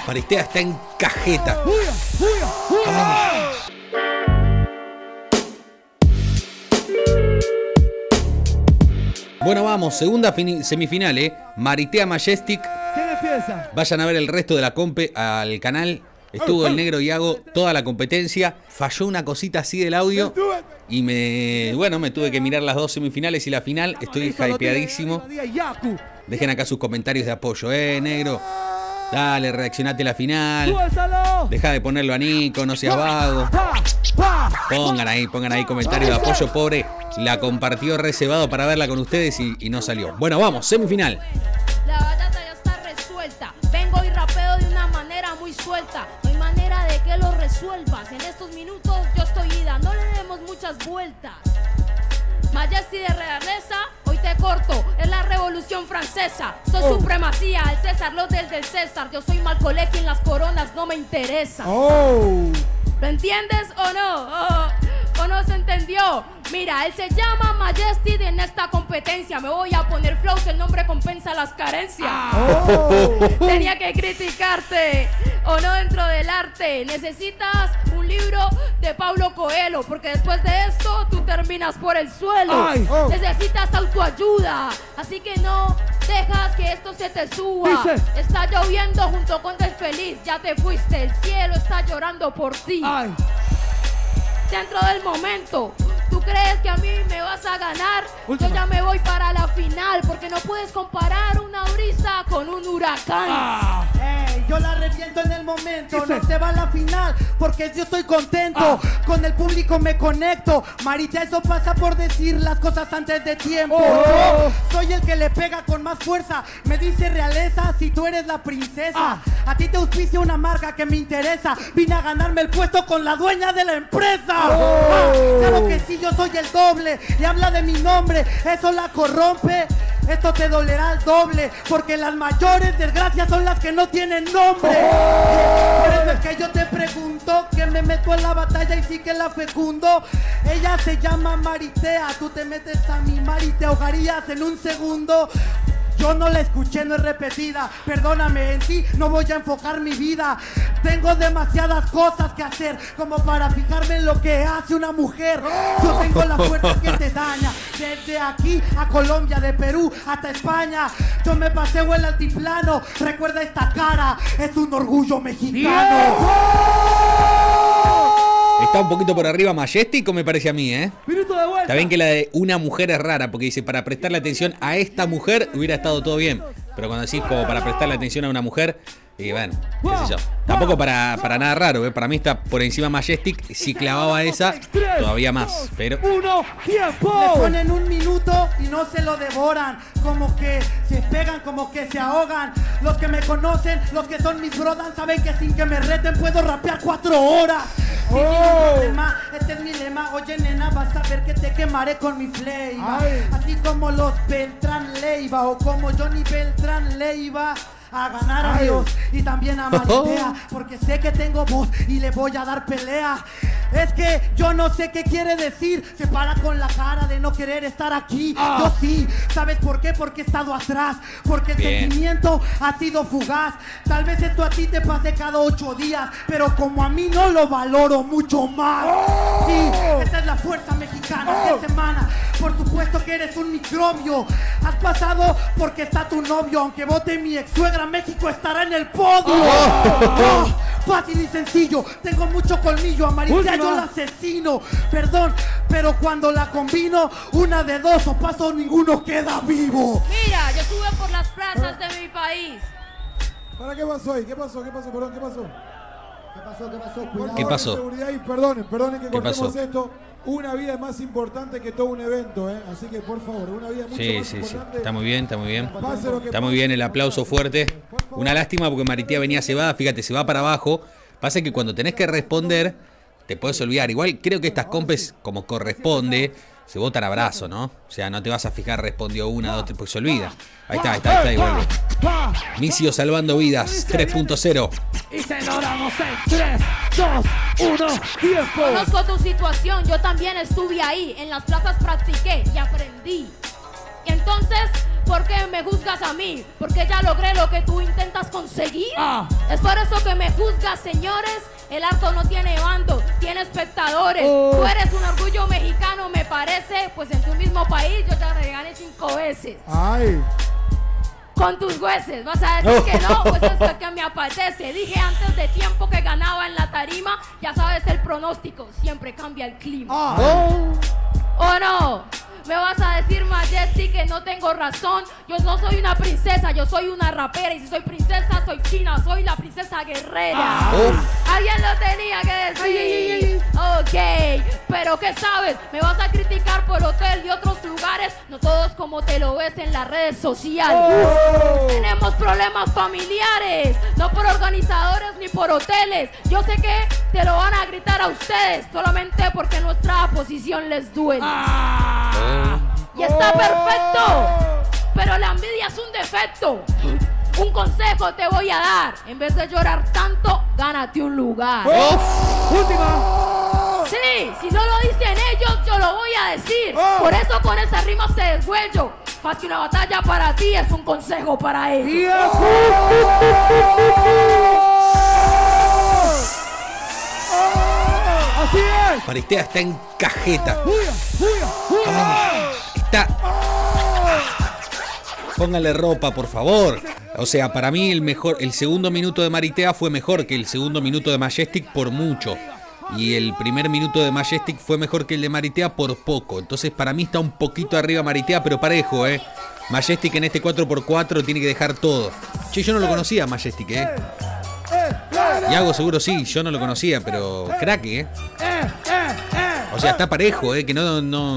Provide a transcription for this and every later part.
Maristea está en cajeta. Bueno, vamos, segunda semifinal, Maristea Majestic. ¿Quién empieza? Vayan a ver el resto de la compe al canal. Estuvo el negro Iago toda la competencia. Falló una cosita así del audio. Y me tuve que mirar las dos semifinales y la final. Estoy hypeadísimo. Dejen acá sus comentarios de apoyo, negro. Dale, reaccionate a la final. Deja de ponerlo a Nico, no seas vago. Pongan ahí comentarios de apoyo, pobre. La compartió reservado para verla con ustedes y no salió. Bueno, vamos, semifinal. La batalla ya está resuelta. Vengo y rapeo de una manera muy suelta. No hay manera de que lo resuelvas. En estos minutos yo estoy ida. No le demos muchas vueltas. Majesty de realeza, hoy te corto. Es la revolución francesa. Soy supremacía, el César, los del César. Yo soy Malcolequi, en las coronas no me interesa. ¿Lo entiendes o no? ¿O no se entendió? Mira, él se llama Majesty en esta competencia. Me voy a poner flows, el nombre compensa las carencias. Tenía que criticarte, o no dentro del arte. Necesitas un libro de Paulo Coelho, porque después de esto tú terminas por el suelo. Necesitas autoayuda, así que no dejas que esto se te suba. Está lloviendo junto con Desfeliz. Ya te fuiste, el cielo está llorando por ti. Dentro del momento, ¿tú crees que a mí me vas a ganar? Yo ya me voy para la final, porque no puedes comparar una brisa con un huracán. Yo la reviento en el momento, no se va a la final, porque yo estoy contento. Con el público me conecto. Marita, eso pasa por decir las cosas antes de tiempo. Yo soy el que le pega con más fuerza. Me dice realeza si tú eres la princesa. A ti te auspicia una marca que me interesa. Vine a ganarme el puesto con la dueña de la empresa. Claro que sí, yo soy el doble. Y habla de mi nombre, eso la corrompe. Esto te dolerá el doble, porque las mayores desgracias son las que no tienen nombre. Por eso es que yo te pregunto, que me meto en la batalla y sí que la fecundo. Ella se llama Maritea, tú te metes a mi mar y te ahogarías en un segundo. Yo no la escuché, no es repetida. Perdóname, en ti no voy a enfocar mi vida. Tengo demasiadas cosas que hacer como para fijarme en lo que hace una mujer. Yo tengo la fuerza que te daña. Desde aquí a Colombia, de Perú hasta España. Yo me paseo el altiplano. Recuerda esta cara, es un orgullo mexicano. Está un poquito por arriba Majestic, me parece a mí, Minuto de vuelta. Está bien que la de una mujer es rara, porque dice, para prestarle atención a esta mujer hubiera estado todo bien. Pero cuando decís como para prestarle atención a una mujer, y bueno, qué sé yo. Tampoco para nada raro, Para mí está por encima Majestic. Si clavaba esa, todavía más. Pero tiempo. Le ponen un minuto y no se lo devoran. Como que se pegan, como que se ahogan. Los que me conocen, los que son mis brothers, saben que sin que me reten puedo rapear 4 horas. Este es mi lema. Oye, nena, vas a ver que te quemaré con mi flavor. Así como los Beltrán Leiva, o como Johnny Beltrán Leiva. A ganar a Dios y también a Maritea, porque sé que tengo voz y le voy a dar pelea. Es que yo no sé qué quiere decir. Se para con la cara de no querer estar aquí. Yo sí. ¿Sabes por qué? Porque he estado atrás. Porque el sentimiento ha sido fugaz. Tal vez esto a ti te pase cada 8 días, pero como a mí no lo valoro mucho más. Sí, esta es la fuerza mexicana de semana. Por supuesto que eres un microbio. Has pasado porque está tu novio. Aunque vote mi ex suegra, México estará en el podio. Fácil y sencillo. Tengo mucho colmillo. A Maritea yo la asesino. Perdón, pero cuando la combino, una de dos, o paso o ninguno queda vivo. Mira, yo estuve por las plazas de mi país. ¿Para qué pasó ahí? ¿Qué pasó? Perdón, ¿qué pasó? Cuidado, ¿Qué pasó? Seguridad y perdonen que cortemos pasó? esto. Una vida es más importante que todo un evento, Así que por favor, una vida mucho más importante. Está muy bien, está muy bien. Pase lo que Está muy pase. bien el aplauso fuerte. Una lástima porque Maritea venía cebada, fíjate, se va para abajo. Pasa que cuando tenés que responder, te puedes olvidar. Igual creo que estas compes, como corresponde, se votan a brazo, ¿no? O sea, no te vas a fijar, respondió una, dos, porque se olvida. Ahí está, y vuelve. Misio salvando vidas, 3.0. Y celebramos en 3, 2, 1, tiempo. Conozco tu situación, yo también estuve ahí. En las plazas practiqué y aprendí. Y entonces ¿Por qué me juzgas a mí? Porque ya logré lo que tú intentas conseguir. Es por eso que me juzgas, señores. El arte no tiene bando, tiene espectadores. Tú eres un orgullo mexicano, me parece. Pues en tu mismo país yo ya te gané 5 veces. Ay. Con tus jueces, vas a decir que no, pues eso es que me apetece. Dije antes de tiempo que ganaba en la tarima. Ya sabes el pronóstico, siempre cambia el clima. ¿O no? Me vas a decir, Majesty, que no tengo razón. Yo no soy una princesa, yo soy una rapera. Y si soy princesa, soy china, soy la princesa guerrera. Alguien lo tenía que decir. Ok, pero ¿qué sabes? Me vas a criticar por hotel y otros lugares. No todos como te lo ves en las redes sociales. Tenemos problemas familiares, no por organizadores ni por hoteles. Yo sé que te lo van a gritar a ustedes solamente porque nuestra posición les duele. Y está perfecto, pero la envidia es un defecto. Un consejo te voy a dar: en vez de llorar tanto, gánate un lugar. Última. Sí, si no lo dicen ellos, yo lo voy a decir. Por eso con esas rimas te deshuello. Más que una batalla para ti, es un consejo para ellos. Así es. Maristea está en cajeta. Está... Póngale ropa, por favor. O sea, para mí el segundo minuto de Maritea fue mejor que el segundo minuto de Majestic por mucho. Y el primer minuto de Majestic fue mejor que el de Maritea por poco. Entonces para mí está un poquito arriba Maritea, pero parejo, Majestic en este 4x4 tiene que dejar todo. Che, yo no lo conocía Majestic, Yago seguro sí, yo no lo conocía, pero crack, O sea, está parejo, que no...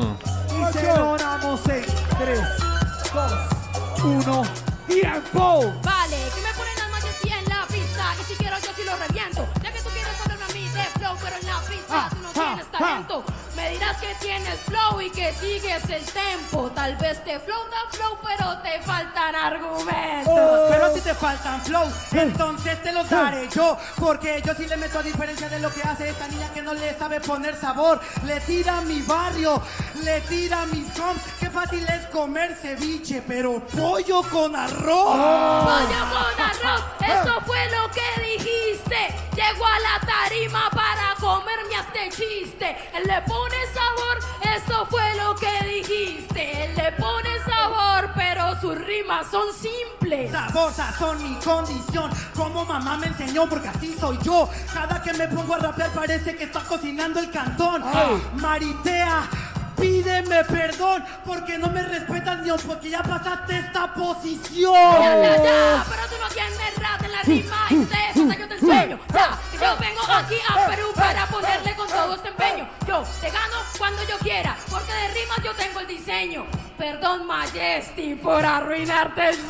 Y cerramos en 3, 2, 1, ¡tiempo! Vale, que me ponen al Majesty en la pista. Y si quiero yo sí lo reviento. Ya que tú quieres ponerme a mí de flow, pero en la pista tú no tienes talento. Me dirás que tienes flow y que sigues el tempo. Tal vez te flow da flow, pero te faltan argumentos. Pero si te faltan flow, entonces te los daré yo. Porque yo sí le meto, a diferencia de lo que hace esta niña que no le sabe poner sabor. Le tira a mi barrio, le tira a mis comps. Qué fácil es comer ceviche, pero pollo con arroz. Pollo con arroz, eso fue lo que dijiste. Llego a la tarima para comerme a este chiste. Él le pone sabor, eso fue lo que dijiste. Él le pone sabor, pero sus rimas son simples. Sabor, sazón, mi condición, como mamá me enseñó, porque así soy yo. Cada que me pongo a rapear parece que está cocinando el cantón. Maritea, pídeme perdón, porque no me respetas ni porque ya pasaste esta posición. Ya, pero tú no tienes rap en la rima y de eso yo te enseño. Ya, yo vengo aquí a Perú para ponerle con todo este empeño. Yo te gano cuando yo quiera, porque de rimas yo tengo el diseño. Perdón, Majesty, por arruinarte el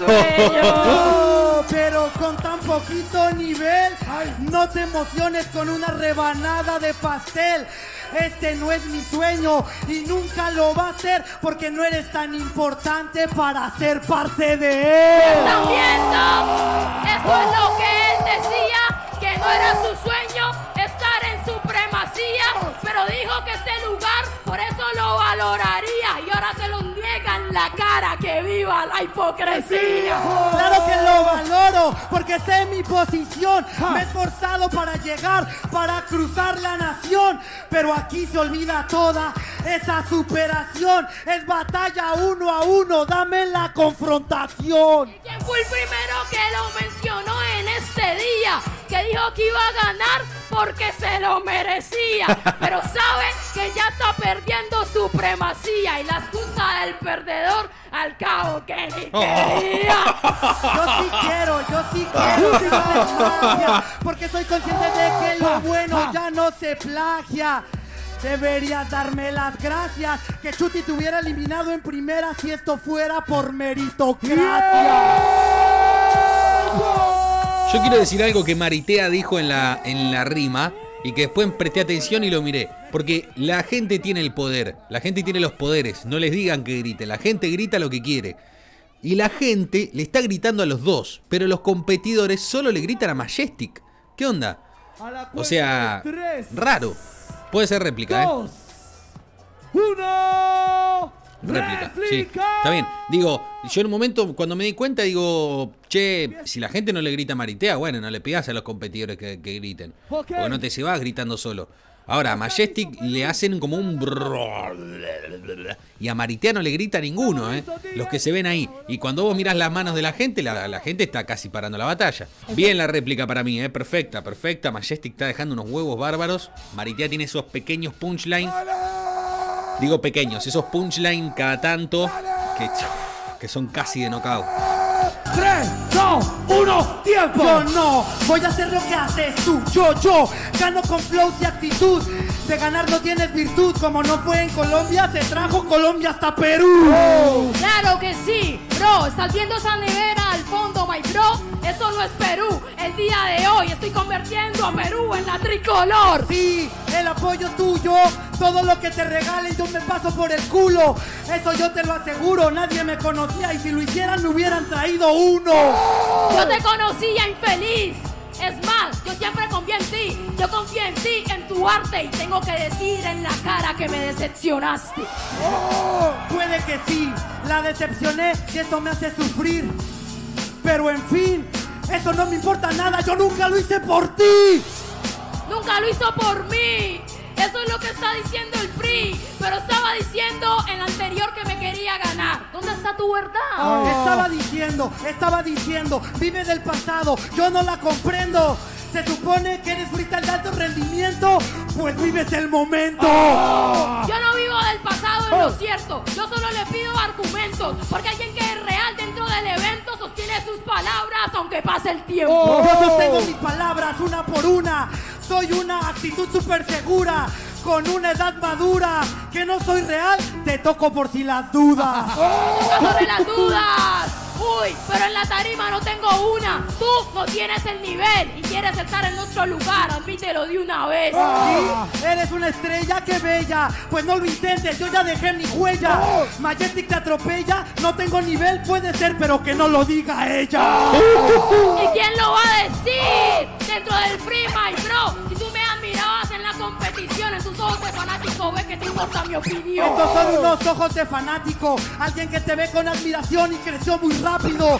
sueño. Pero con tan poquito nivel, no te emociones con una rebanada de pastel. Este no es mi sueño y nunca lo va a ser, porque no eres tan importante para ser parte de él. ¿Están viendo? Esto es lo que él decía, que no era su sueño estar en supremacía, pero dijo que este lugar por eso lo valoraría, y ahora se lo niega en la cara. ¡Que viva la hipocresía! Claro que lo valoro, porque sé en mi posición. Me he esforzado para llegar, para cruzar la nación, pero aquí se olvida toda esa superación. Es batalla 1 a 1, dame la confrontación. ¿Y quién fue el primero que lo mencionó en este día? Que dijo que iba a ganar porque se lo merecía, pero sabe que ya está perdiendo supremacía, y la excusa del perdedor al cabo que ni quería. Yo sí quiero, porque soy consciente de que lo bueno ya no se plagia. Deberías darme las gracias, que Chuti te hubiera eliminado en primera si esto fuera por meritocracia. Yo quiero decir algo que Maritea dijo en la rima y que después presté atención y lo miré. Porque la gente tiene el poder, la gente tiene los poderes. No les digan que griten, la gente grita lo que quiere. Y la gente le está gritando a los dos, pero los competidores solo le gritan a Majestic. ¿Qué onda? O sea, raro. Puede ser réplica, 2, 1. Réplica, sí. Está bien. Digo, Yo en un momento, cuando me di cuenta, digo, che, si la gente no le grita Maritea, bueno, no le pidas a los competidores que griten. Porque no te se vas gritando solo. Ahora, a Majestic le hacen como un... Y a Maritea no le grita ninguno, los que se ven ahí. Y cuando vos mirás las manos de la gente está casi parando la batalla. Bien la réplica para mí, perfecta, perfecta. Majestic está dejando unos huevos bárbaros. Maritea tiene esos pequeños punchline. Digo pequeños, esos punchline cada tanto que son casi de knockout. 3, 2, 1, tiempo. Yo no voy a hacer lo que haces tú. Yo gano con flows y actitud. De ganar no tienes virtud. Como no fue en Colombia, se trajo Colombia hasta Perú. Claro que sí, bro. ¿Estás viendo esa nevera al fondo, my bro? Eso no es Perú. El día de hoy estoy convirtiendo a Perú en la tricolor. Sí, el apoyo tuyo. Todo lo que te regalen yo me paso por el culo. Eso yo te lo aseguro. Nadie me conocía y si lo hicieran me hubieran traído uno. Yo te conocía infeliz. Es más, yo siempre confié en ti. Yo confío en ti, en tu arte. Y tengo que decir en la cara que me decepcionaste. Puede que sí, la decepcioné y eso me hace sufrir. Pero en fin, eso no me importa nada. Yo nunca lo hice por ti. Nunca lo hizo por mí. Eso es lo que está diciendo el PRI. Pero estaba diciendo en la anterior que me quería ganar. ¿Dónde está tu verdad? Estaba diciendo, vive del pasado, yo no la comprendo. Se supone que eres freestyle de alto rendimiento, pues vives el momento. Yo no vivo del pasado, es lo cierto. Yo solo le pido argumentos, porque alguien que es real dentro del evento sostiene sus palabras aunque pase el tiempo. Yo sostengo mis palabras una por una. Soy una actitud súper segura, con una edad madura. Que no soy real, te toco por si las dudas. ¡Sobre las dudas! Uy, pero en la tarima no tengo una. Tú no tienes el nivel y quieres estar en otro lugar. Admítelo de una vez. ¿Sí? Eres una estrella, qué bella. Pues no lo intentes, yo ya dejé mi huella. Majestic te atropella, no tengo nivel, puede ser, pero que no lo diga ella. ¿Y quién lo va a decir? Dentro del Free My Bro. Si tú me admirabas en la competición, en tus ojos de fanático, ves que te importa mi opinión. Estos son unos ojos de fanático. Alguien que te ve con admiración y creció muy rápido.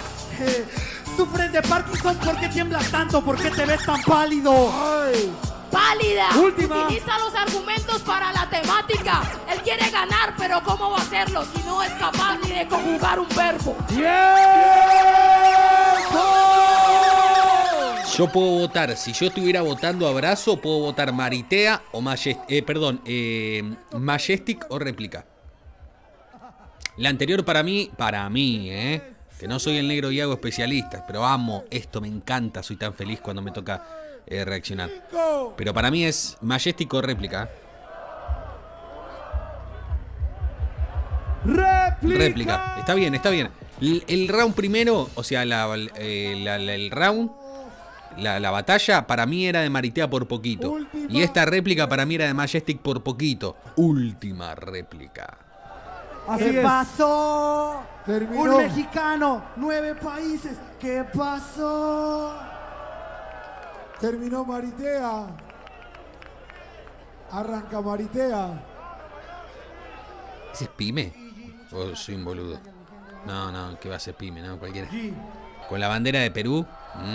Sufres de Parkinson, ¿por qué tiemblas tanto? ¿Por qué te ves tan pálido? ¡Pálida! Última. Utiliza los argumentos para la temática. Él quiere ganar, pero ¿cómo va a hacerlo si no es capaz ni de conjugar un verbo? Yo puedo votar, si yo estuviera votando a Brazo, puedo votar Maritea o Majestic o réplica. La anterior para mí, que no soy el negro y hago especialistas, pero amo esto, me encanta, soy tan feliz cuando me toca reaccionar. Pero para mí es Majestic o réplica. Réplica, está bien, está bien. El round primero, o sea, el round, la batalla para mí era de Maritea por poquito. Y esta réplica para mí era de Majestic por poquito. Última réplica. ¿Qué pasó? Terminó. Un mexicano, 9 países. ¿Qué pasó? Terminó Maritea. Arranca Maritea. ¿Ese es Pyme? ¿O soy un boludo? No, que va a ser Pyme, ¿no? Cualquiera. Con la bandera de Perú.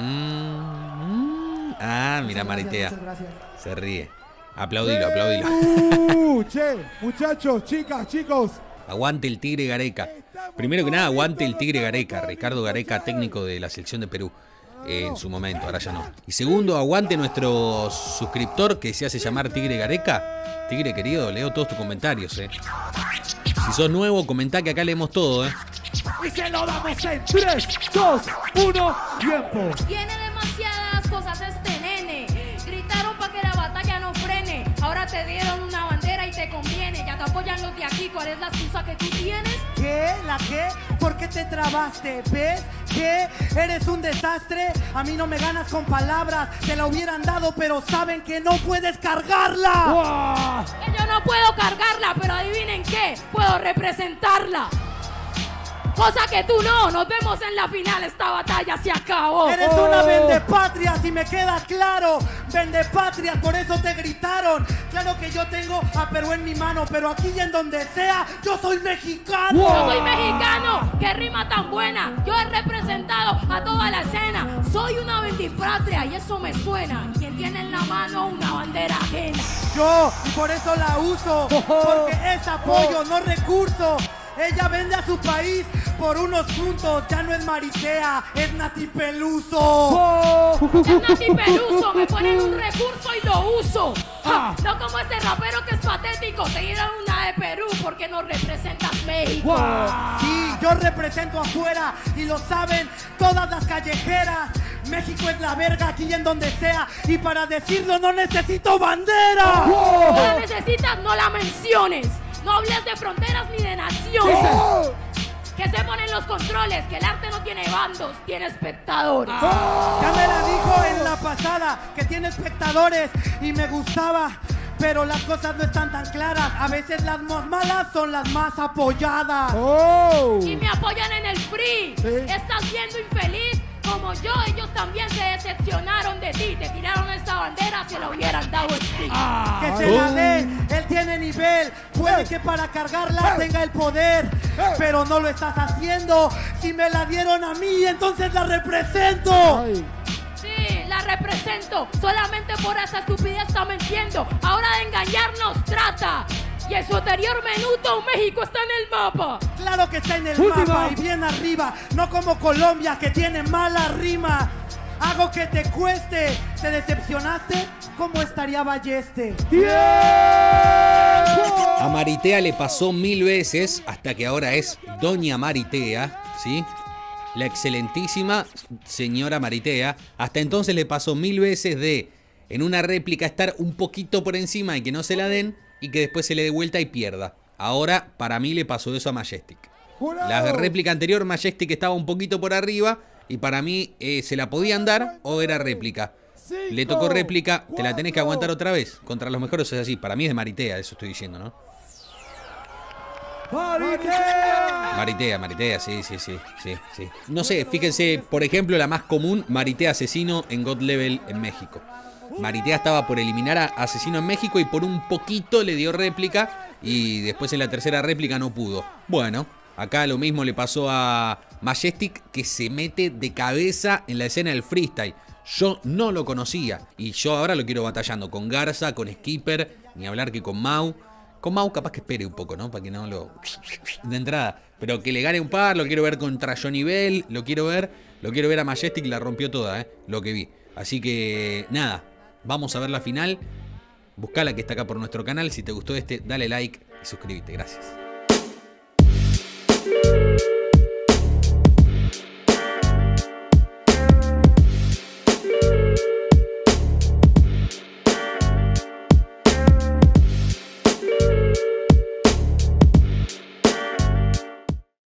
Mira Maritea. Se ríe. Aplaudilo. Che, muchachos, chicas, chicos. Aguante el Tigre Gareca. Primero que nada, aguante el Tigre Gareca. Ricardo Gareca, técnico de la selección de Perú. En su momento, ahora ya no. Y segundo, aguante nuestro suscriptor que se hace llamar Tigre Gareca. Tigre querido, leo todos tus comentarios, Si sos nuevo, comentá que acá leemos todo, Y se lo damos en 3, 2, 1, tiempo. Tiene demasiadas cosas este nene. Gritaron para que la batalla no frene. Ahora te dieron una bandera y te conviene. Ya te apoyan los de aquí. ¿Cuál es la excusa que tú tienes? ¿Qué? ¿La qué? ¿Por qué te trabaste? ¿Ves? ¿Qué? ¿Eres un desastre? A mí no me ganas con palabras. Te la hubieran dado, pero saben que no puedes cargarla. Que yo no puedo cargarla, pero adivinen qué. Puedo representarla. cosa que tú no. Nos vemos en la final, esta batalla se acabó. Eres una vendepatria, si me queda claro. Vendepatria, por eso te gritaron. Claro que yo tengo a Perú en mi mano, pero aquí y en donde sea, yo soy mexicano. Yo soy mexicano, qué rima tan buena. Yo he representado a toda la escena. Soy una vendepatria y eso me suena. Quien tiene en la mano una bandera ajena. Yo, y por eso la uso, porque es apoyo, no recurso. Ella vende a su país por unos puntos. Ya no es Maritea, es Nati Peluso. Es Nati Peluso, me ponen un recurso y lo uso. No como este rapero que es patético. Te dieron una de Perú porque no representas México. Sí, yo represento afuera y lo saben todas las callejeras. México es la verga aquí y en donde sea. Y para decirlo no necesito bandera. No la necesitas, no la menciones. No hables de fronteras ni de naciones. Que se ponen los controles, que el arte no tiene bandos, tiene espectadores. Ya me la dijo en la pasada, que tiene espectadores y me gustaba. Pero las cosas no están tan claras. A veces las más malas son las más apoyadas. Y me apoyan en el free. Estás siendo infeliz como yo. Ellos también se decepcionaron de ti. Te tiraron esta bandera, se la hubieran dado el stick. Que se la dé, él tiene nivel. Puede que para cargarla tenga el poder, pero no lo estás haciendo. Si me la dieron a mí, entonces la represento. Sí, la represento. Solamente por esa estupidez está mintiendo. Ahora de engañarnos trata. Y en su anterior minuto México está en el mapa. Claro que está en el mapa y bien arriba. No como Colombia que tiene mala rima. Hago que te cueste. ¿Te decepcionaste? ¿Cómo estaría Balleste? A Maritea le pasó 1000 veces hasta que ahora es Doña Maritea, ¿sí? La excelentísima señora Maritea. Hasta entonces le pasó 1000 veces de en una réplica estar un poquito por encima y que no se la den y que después se le dé vuelta y pierda. Ahora para mí le pasó eso a Majestic. La réplica anterior Majestic estaba un poquito por arriba y para mí se la podían dar o era réplica. Le tocó réplica, te la tenés que aguantar otra vez. Contra los mejores es así. Para mí es de Maritea, eso estoy diciendo, ¿no? Maritea, sí. No sé, fíjense, por ejemplo, la más común, Maritea Asesino en God Level en México. Maritea estaba por eliminar a Asesino en México y por un poquito le dio réplica y después en la tercera réplica no pudo. Bueno, acá lo mismo le pasó a Majestic, que se mete de cabeza en la escena del freestyle. Yo no lo conocía y yo ahora lo quiero batallando con Garza, con Skipper, ni hablar que con Mau. Con Mau capaz que espere un poco, ¿no? Para que no lo... de entrada. Pero que le gane un par, lo quiero ver contra Johnny Bell, lo quiero ver a Majestic, la rompió toda, lo que vi. Así que, nada, vamos a ver la final. Buscala que está acá por nuestro canal. Si te gustó dale like y suscríbete. Gracias.